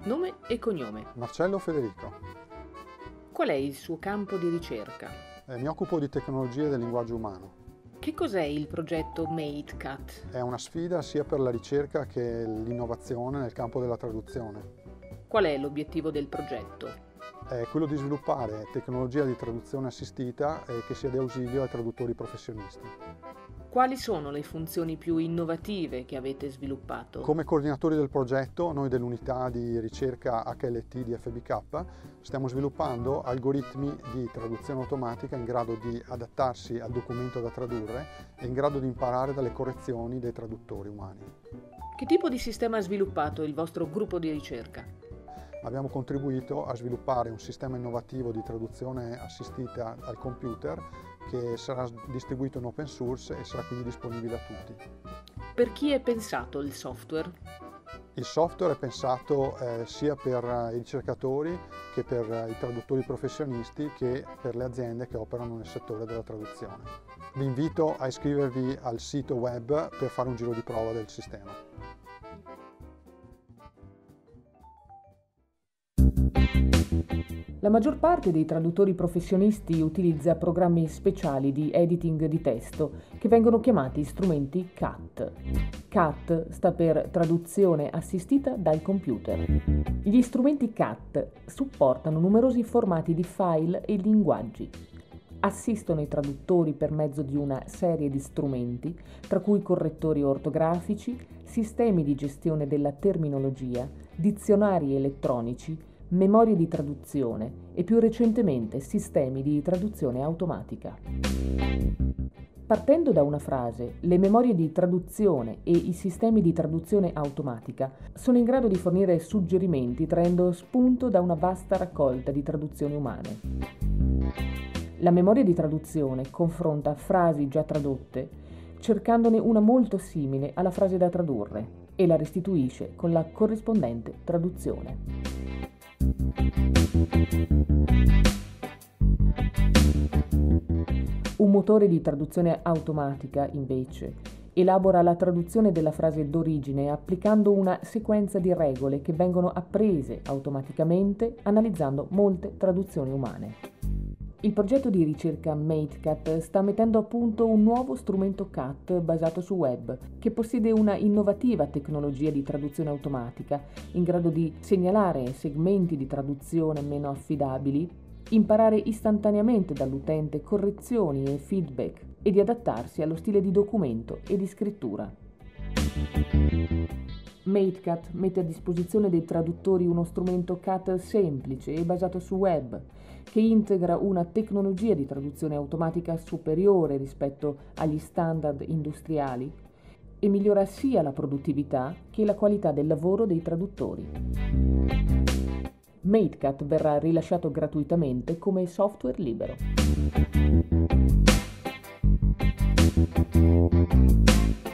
Nome e cognome. Marcello Federico. Qual è il suo campo di ricerca? Mi occupo di tecnologie del linguaggio umano. Che cos'è il progetto MateCat? È una sfida sia per la ricerca che l'innovazione nel campo della traduzione. Qual è l'obiettivo del progetto? È quello di sviluppare tecnologia di traduzione assistita che sia di ausilio ai traduttori professionisti. Quali sono le funzioni più innovative che avete sviluppato? Come coordinatori del progetto, noi dell'unità di ricerca HLT di FBK stiamo sviluppando algoritmi di traduzione automatica in grado di adattarsi al documento da tradurre e in grado di imparare dalle correzioni dei traduttori umani. Che tipo di sistema ha sviluppato il vostro gruppo di ricerca? Abbiamo contribuito a sviluppare un sistema innovativo di traduzione assistita al computer che sarà distribuito in open source e sarà quindi disponibile a tutti. Per chi è pensato il software? Il software è pensato sia per i ricercatori che per i traduttori professionisti che per le aziende che operano nel settore della traduzione. Vi invito a iscrivervi al sito web per fare un giro di prova del sistema. La maggior parte dei traduttori professionisti utilizza programmi speciali di editing di testo che vengono chiamati strumenti CAT. CAT sta per traduzione assistita dal computer. Gli strumenti CAT supportano numerosi formati di file e linguaggi. Assistono i traduttori per mezzo di una serie di strumenti, tra cui correttori ortografici, sistemi di gestione della terminologia, dizionari elettronici, memorie di traduzione e più recentemente sistemi di traduzione automatica. Partendo da una frase, le memorie di traduzione e i sistemi di traduzione automatica sono in grado di fornire suggerimenti traendo spunto da una vasta raccolta di traduzioni umane. La memoria di traduzione confronta frasi già tradotte, cercandone una molto simile alla frase da tradurre e la restituisce con la corrispondente traduzione. Un motore di traduzione automatica, invece, elabora la traduzione della frase d'origine applicando una sequenza di regole che vengono apprese automaticamente analizzando molte traduzioni umane. Il progetto di ricerca MateCat sta mettendo a punto un nuovo strumento CAT basato su web, che possiede una innovativa tecnologia di traduzione automatica, in grado di segnalare segmenti di traduzione meno affidabili, imparare istantaneamente dall'utente correzioni e feedback e di adattarsi allo stile di documento e di scrittura. MateCat mette a disposizione dei traduttori uno strumento CAT semplice e basato su web, che integra una tecnologia di traduzione automatica superiore rispetto agli standard industriali e migliora sia la produttività che la qualità del lavoro dei traduttori. MateCat verrà rilasciato gratuitamente come software libero.